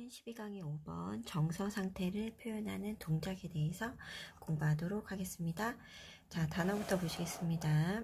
12강의 5번 정서 상태를 표현하는 동작에 대해서 공부하도록 하겠습니다. 자, 단어부터 보시겠습니다.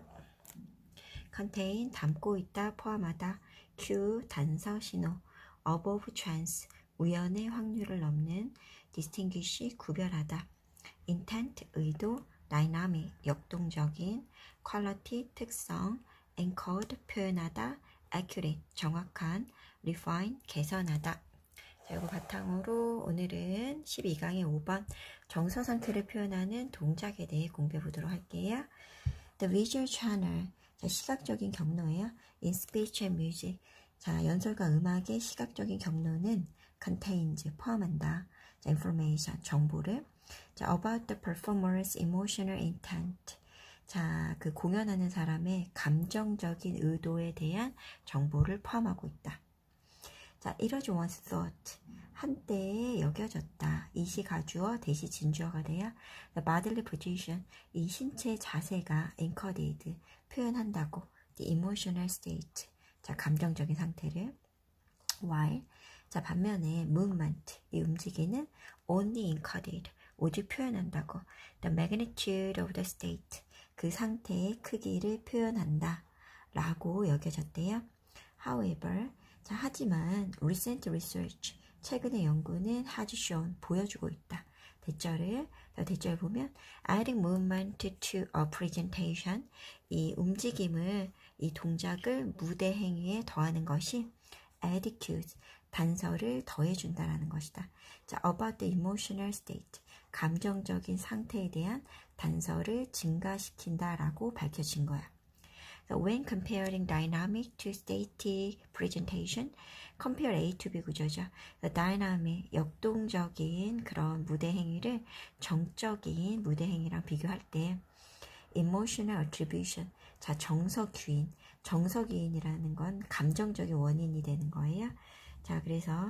contain, 담고 있다, 포함하다. cue, 단서, 신호. above chance, 우연의 확률을 넘는. distinguish, 구별하다. intent, 의도. dynamic, 역동적인. quality, 특성. encode, 표현하다. accurate, 정확한. refine, 개선하다. 자, 이거 바탕으로 오늘은 12강의 5번 정서 상태를 표현하는 동작에 대해 공부해 보도록 할게요. The visual channel, 자, 시각적인 경로예요. In speech and music, 자, 연설과 음악의 시각적인 경로는 contains, 포함한다. 자, information, 정보를. 자, about the performer's emotional intent, 자, 그 공연하는 사람의 감정적인 의도에 대한 정보를 포함하고 있다. 자, it was once thought, 한때에 여겨졌다. 이시 가주어, 대시 진주어가 돼야 the bodily position, 이 신체 자세가 encoded, 표현한다고. the emotional state, 자, 감정적인 상태를. while, 자, 반면에 movement, 이 움직이는 only encoded, 오직 표현한다고. the magnitude of the state, 그 상태의 크기를 표현한다 라고 여겨졌대요. however, 자, 하지만 recent research, 최근의 연구는 has shown, 보여주고 있다. 대절을 보면 adding movement to a presentation, 이 움직임을, 이 동작을 무대 행위에 더하는 것이 add cues, 단서를 더해준다라는 것이다. 자, about the emotional state, 감정적인 상태에 대한 단서를 증가시킨다라고 밝혀진 거야. So when comparing dynamic to static presentation, compare A to B 구조죠. The dynamic, 역동적인 그런 무대 행위를 정적인 무대 행위랑 비교할 때 emotional attribution, 자, 정서귀인, 정서귀인이라는 건 감정적인 원인이 되는 거예요. 자, 그래서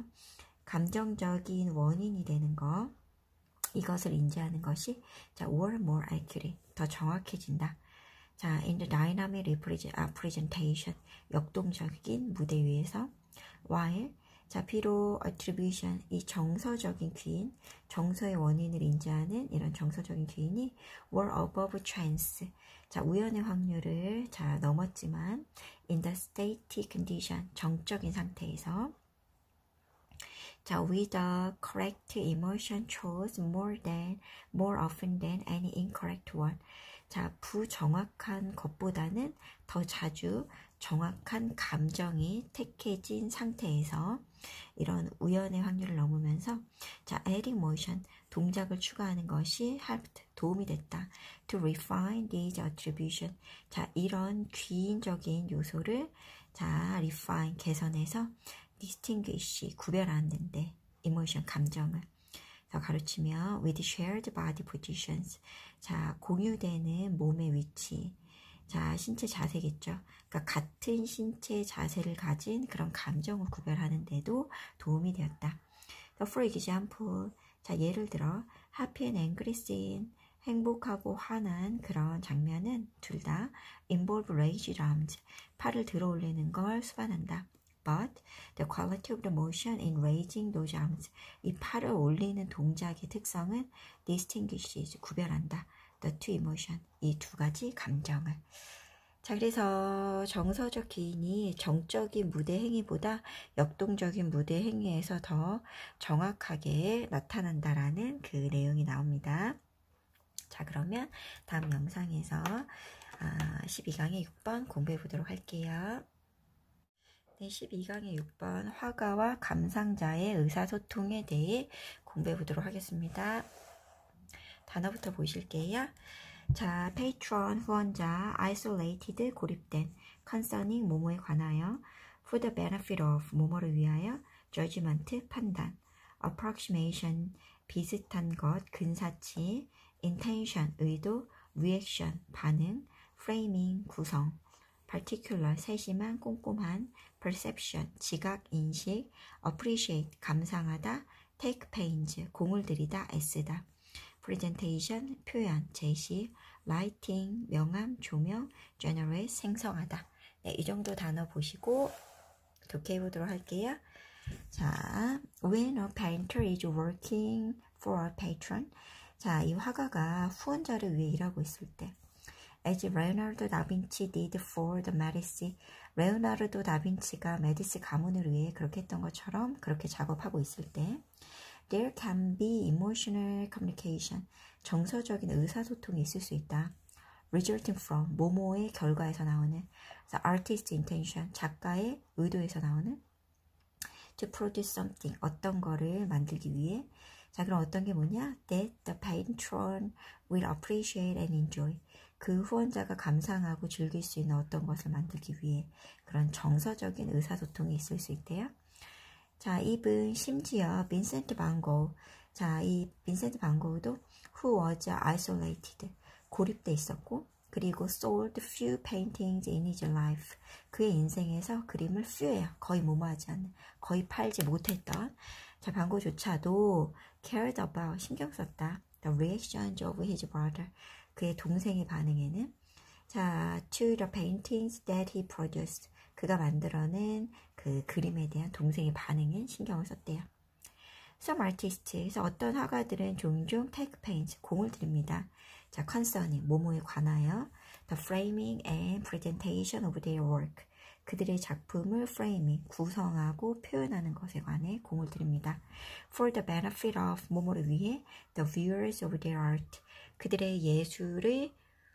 감정적인 원인이 되는 거, 이것을 인지하는 것이 자, or more accurate, 더 정확해진다. 자, in the dynamic presentation, 역동적인 무대 위에서. while, 자, 비록 attribution, 이 정서적인 귀인, 정서의 원인을 인지하는 이런 정서적인 귀인이 were above chance, 자, 우연의 확률을 자, 넘었지만 in the static condition, 정적인 상태에서. 자, with the correct emotion chose more often than any incorrect one. 자, 부정확한 것보다는 더 자주 정확한 감정이 택해진 상태에서 이런 우연의 확률을 넘으면서 자, adding motion, 동작을 추가하는 것이 helped, 도움이 됐다. to refine these attribution, 자, 이런 귀인적인 요소를 자, refine, 개선해서 distinguish, 구별하는데 emotion, 감정을 가르치며 with shared body positions, 자, 공유되는 몸의 위치, 자, 신체 자세겠죠. 그러니까 같은 신체 자세를 가진 그런 감정을 구별하는데도 도움이 되었다. So for example, 자, 예를 들어 happy and angry scene, 행복하고 화난 그런 장면은 둘 다 involve raised arms, 팔을 들어 올리는 걸 수반한다. But the quality of the motion in raising those arms, 이 팔을 올리는 동작의 특성은 distinguishes, 구별한다. The two emotion, 이 두 가지 감정을. 자, 그래서 정서적 기인이 정적인 무대 행위보다 역동적인 무대 행위에서 더 정확하게 나타난다라는 그 내용이 나옵니다. 자, 그러면 다음 영상에서 12강의 6번 공부해 보도록 할게요. 네, 12강의 6번 화가와 감상자의 의사소통에 대해 공부해 보도록 하겠습니다. 단어부터 보실게요. 자, patron, 후원자, isolated, 고립된, concerning, 뭐뭐에 관하여, for the benefit of, 뭐뭐를 위하여, judgment, 판단, approximation, 비슷한 것, 근사치, intention, 의도, reaction, 반응, framing, 구성, particular, 세심한, 꼼꼼한, perception, 지각, 인식, appreciate, 감상하다, take pains, 공을 들이다, 애쓰다, presentation, 표현, 제시, lighting, 명암, 조명, generate, 생성하다. 네, 이 정도 단어 보시고 독해해 보도록 할게요. 자, when a painter is working for a patron. 자, 이 화가가 후원자를 위해 일하고 있을 때. As Leonardo da Vinci did for the Medici. 레오나르도 다빈치가 메디시 가문을 위해 그렇게 했던 것처럼 그렇게 작업하고 있을 때. There can be emotional communication. 정서적인 의사소통이 있을 수 있다. Resulting from, 뭐뭐의 결과에서 나오는. Artist intention, 작가의 의도에서 나오는. To produce something, 어떤 거를 만들기 위해. 자, 그럼 어떤 게 뭐냐? That the patron will appreciate and enjoy. 그 후원자가 감상하고 즐길 수 있는 어떤 것을 만들기 위해 그런 정서적인 의사소통이 있을 수 있대요. 자, 이분 심지어 빈센트 반 고흐. 자, 이 빈센트 반 고흐도 who was isolated, 고립돼 있었고, 그리고 sold few paintings in his life. 그의 인생에서 그림을 few예요. 거의 무모하지 않는, 거의 팔지 못했던. 자, 반 고흐조차도 cared about, 신경 썼다. The reactions of his brother. 그의 동생의 반응에는. 자, to the paintings that he produced. 그가 만들어낸 그 그림에 대한 동생의 반응에 신경을 썼대요. Some artists, 그래서 어떤 화가들은 종종 take pains, 공을 들입니다. 자, concerning, 뭐뭐에 관하여 the framing and presentation of their work. 그들의 작품을 framing, 구성하고 표현하는 것에 관해 공을 들입니다. For the benefit of, 뭐뭐를 위해 the viewers of their art. 그들의 예술을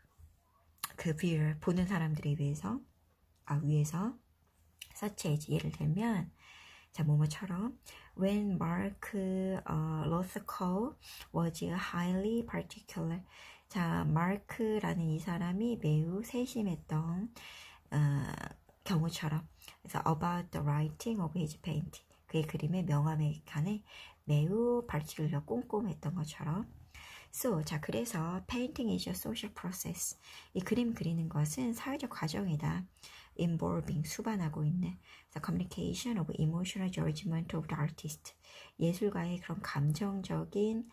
그 viewer, 보는 사람들에 위해서, 위해서 such as, 예를 들면 자, 뭐뭐처럼 when Mark Rothko was highly particular. 자, 마크라는 이 사람이 매우 세심했던 경우처럼. 그래서 about the writing of his painting. 그의 그림의 명암에 관해 매우 particular, 꼼꼼했던 것처럼. So, 자, 그래서 painting is a social process. 이 그림 그리는 것은 사회적 과정이다. Involving, 수반하고 있는 the communication of emotional judgment of the artist. 예술가의 그런 감정적인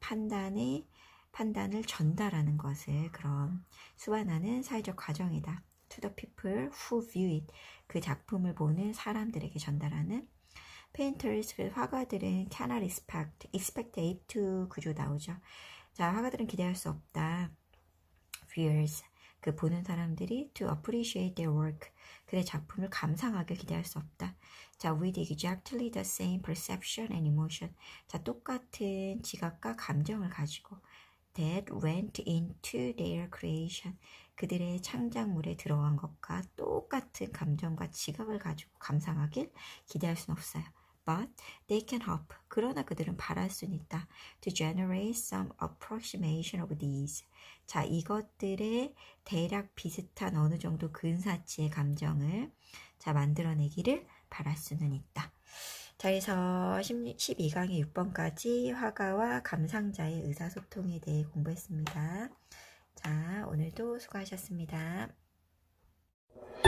판단을 전달하는 것을 그런 수반하는 사회적 과정이다. To the people who view it. 그 작품을 보는 사람들에게 전달하는. Painters, 화가들은 cannot expect it to 구조 나오죠. 자, 화가들은 기대할 수 없다. Viewers, 그 보는 사람들이 to appreciate their work. 그의 작품을 감상하길 기대할 수 없다. 자, with exactly the same perception and emotion. 자, 똑같은 지각과 감정을 가지고 that went into their creation. 그들의 창작물에 들어간 것과 똑같은 감정과 지각을 가지고 감상하길 기대할 수는 없어요. But they can hope. 그러나 그들은 바랄 수는 있다. To generate some approximation of these. 자, 이것들의 대략 비슷한 어느 정도 근사치의 감정을 자, 만들어내기를 바랄 수는 있다. 자, 그래서 12강의 6번까지 화가와 감상자의 의사소통에 대해 공부했습니다. 자, 오늘도 수고하셨습니다.